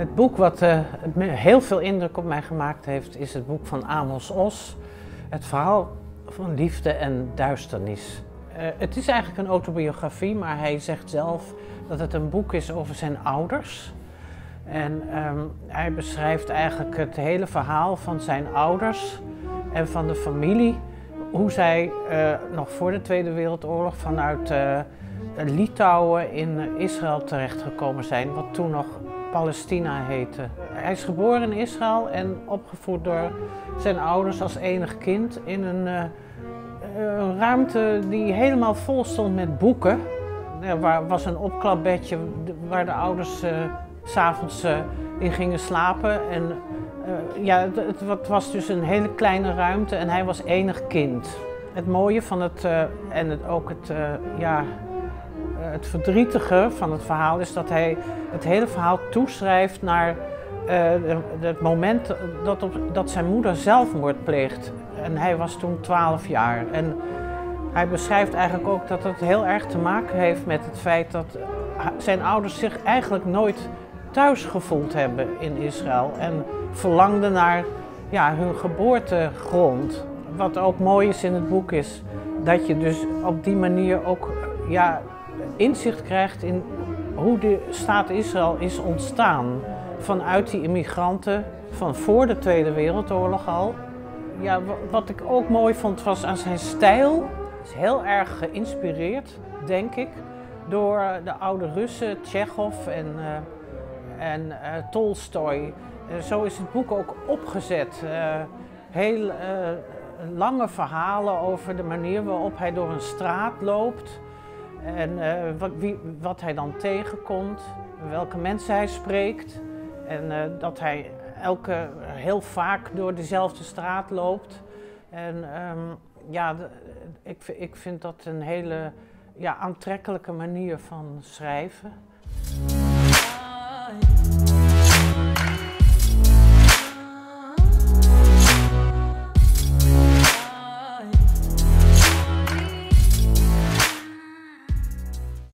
Het boek wat heel veel indruk op mij gemaakt heeft, is het boek van Amos Oz. Het verhaal van liefde en duisternis. Het is eigenlijk een autobiografie, maar hij zegt zelf dat het een boek is over zijn ouders. En hij beschrijft eigenlijk het hele verhaal van zijn ouders en van de familie. Hoe zij nog voor de Tweede Wereldoorlog vanuit Litouwen in Israël terechtgekomen zijn, wat toen nog Palestina heette. Hij is geboren in Israël en opgevoed door zijn ouders als enig kind in een ruimte die helemaal vol stond met boeken. Er was een opklapbedje waar de ouders 's avonds in gingen slapen. En het was dus een hele kleine ruimte en hij was enig kind. Het mooie van het het verdrietige van het verhaal is dat hij het hele verhaal toeschrijft naar het moment dat zijn moeder zelfmoord pleegt. En hij was toen 12 jaar. En hij beschrijft eigenlijk ook dat het heel erg te maken heeft met het feit dat zijn ouders zich eigenlijk nooit thuis gevoeld hebben in Israël. En verlangden naar hun geboortegrond. Wat ook mooi is in het boek is dat je dus op die manier ook inzicht krijgt in hoe de staat Israël is ontstaan. Vanuit die immigranten van voor de Tweede Wereldoorlog al. Ja, wat ik ook mooi vond was aan zijn stijl. Hij is heel erg geïnspireerd, denk ik, door de oude Russen, Tsjechov en Tolstoj. Zo is het boek ook opgezet. Heel lange verhalen over de manier waarop hij door een straat loopt. En wat hij dan tegenkomt, welke mensen hij spreekt. En dat hij heel vaak door dezelfde straat loopt. En ik vind dat een hele aantrekkelijke manier van schrijven.